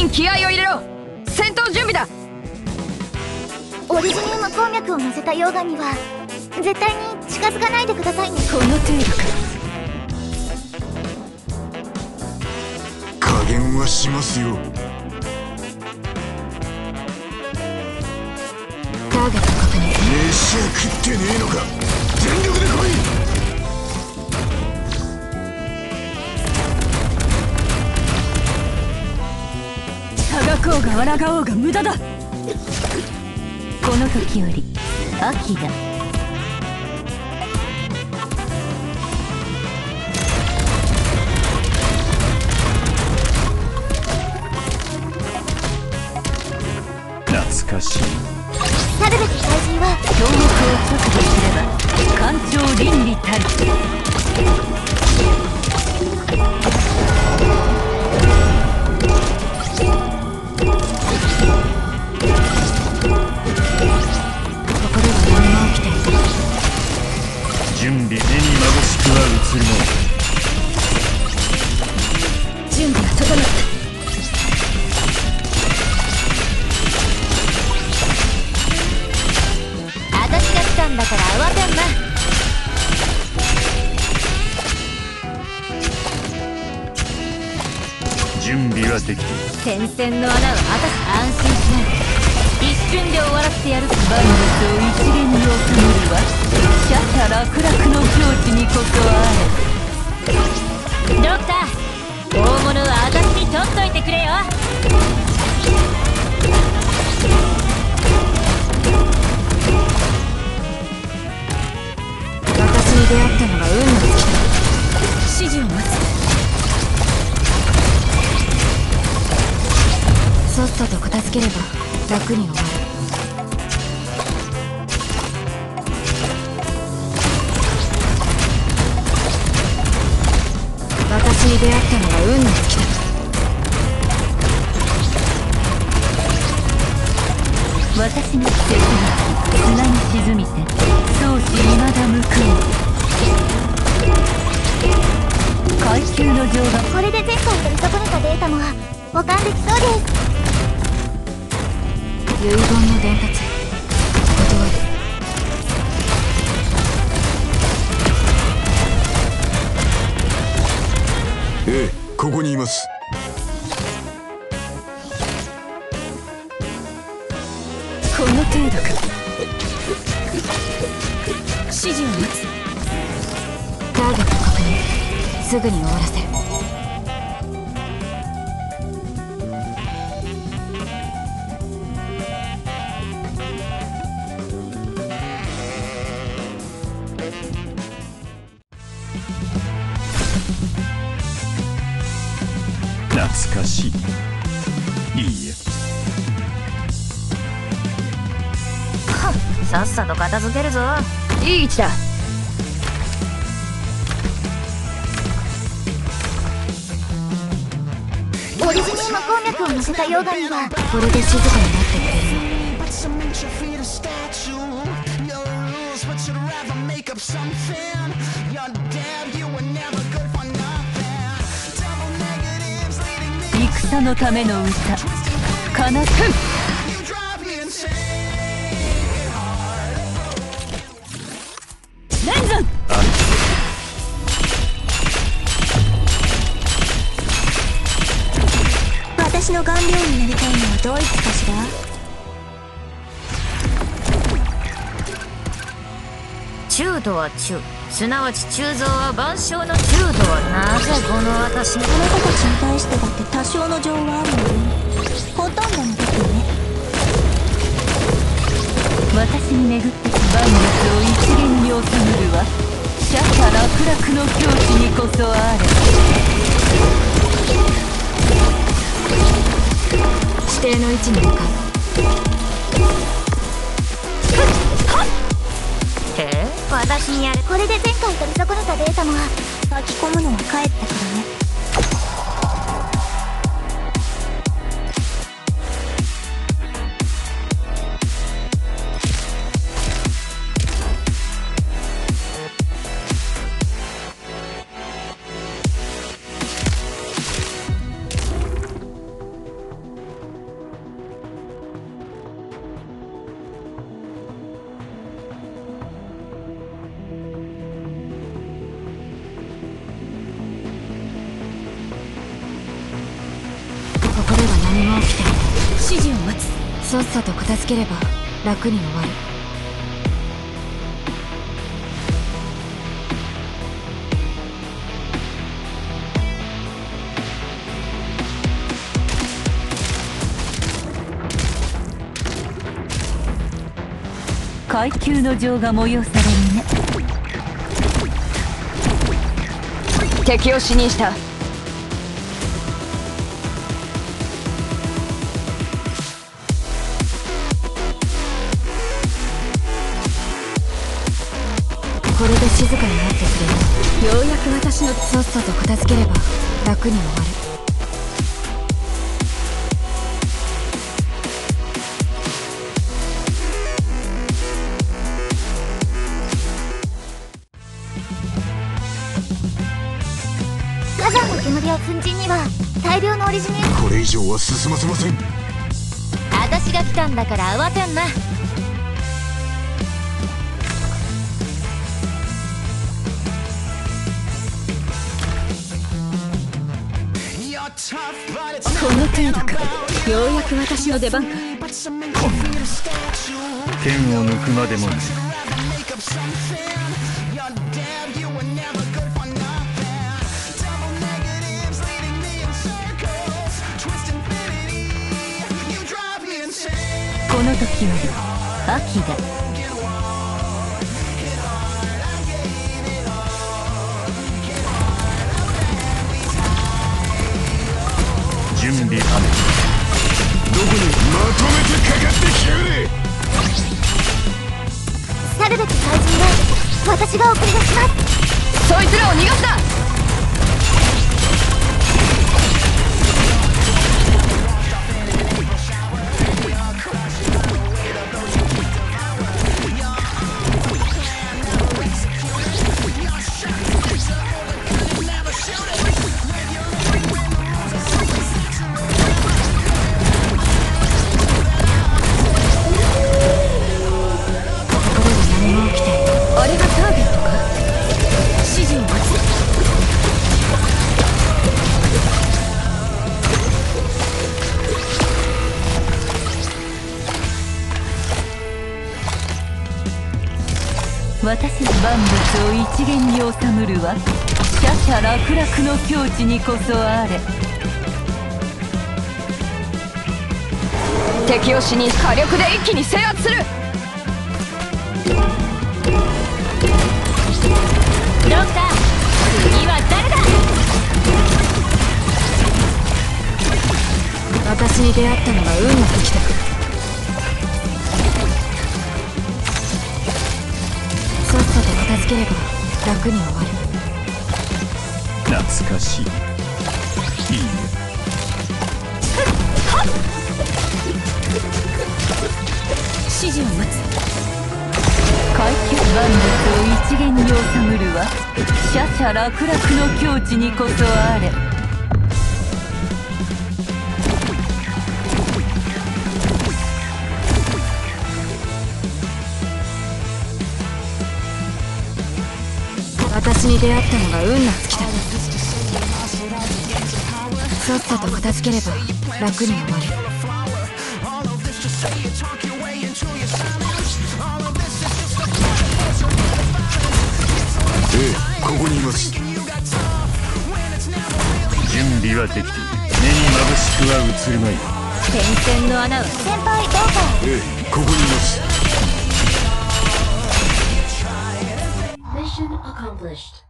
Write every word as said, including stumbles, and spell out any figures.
員気合を入れろ。戦闘準備だ。 オリジニウム鉱脈を乗せた溶岩には絶対に近づかないでくださいね。 この程度か。 加減はしますよ。 ターゲット確認。 飯は食ってねえのか。全力で来い。 あがこうが抗おうが無駄だ。この時より秋だ。 懐かしい。 去るべき怪人は強力を直視すれば干潮倫理たる。 準備、目にまぶしくは映るもん。 準備が整った。 私が来たんだから慌てんな。 準備はできている。 点線の穴は安心しない。一瞬で終わらせてやる。万物を一元に収めるわ。シャシャ楽々の境地にこそあれ。 ドクター、大物は私に取っといてくれよ。 私に出会ったのが運の尽きだ。指示を待つ。さっさと片付ければ楽に終わる。私に出会ったのが運の尽きだ。私の奇跡が砂に沈みて相思未だ報う。階級の情がこれで前回取り損ねたデータも保管できそうです。 遺言の伝達断る。 ええ、ここにいます。 この程度か。指示を待つ。ターゲット確認。すぐに終わらせる。 懐かしい。いいえ。 さっさと片付けるぞ。 いい位置だ。 オリジニウム鉱脈を乗せた溶岩にはこれで静かになってくれる。 戦のための歌かな。ふん。レンズン。 私の顔料になりたいのはどういつかしら。 中とは中、すなわち鋳造は万象の中とはなぜこの私に。 あなたたちに対してだって多少の情はあるのよ。ほとんどの時ね。 私に巡ってき万物を一元に収めるわ。シャシャ楽々の境地にこそあれ。指定の位置に向かう。 へえ、私にやる。 これで前回取り損ねたデータも書き込むのは帰ったからね。 指示を待つ。 さっさと片付ければ楽に終わる。 階級の情が催されるね。 敵を死にした。これで静かになってくれる。ようやく私のさっさと片付ければ楽に終わる。 火山の煙や粉塵には大量のオリジニウム。 これ以上は進ませません。 私が来たんだから慌てんな。 この程度か。ようやく私の出番か。 剣を抜くまでもない。 この時は秋だ。 準備雨。 どこにまとめてかかってきやがれ。 去るべき怪人は私が送り出します。 そいつらを逃がすな。 あれがターゲットか。指示を待つ。私の万物を一元に収むるはシャシャ楽々の境地にこそあれ。 敵を死に火力で一気に制圧する。 ドクター、次は誰だ。 私に出会ったのが運の時だ。さっさと片付ければ楽に終わる。 懐かしい。いいえ。 指示を待つ。階級万物を一元に収むるはシャシャ楽々の境地にこそあれ。 私に出会ったのが運の尽きだ。さっさと片付ければ楽に終わる。 ええ、ここにいます。 準備はできている。目に眩しくは映るまい。 点線の穴は。 先輩どうか。 ええ、ここにいます。 Mission accomplished.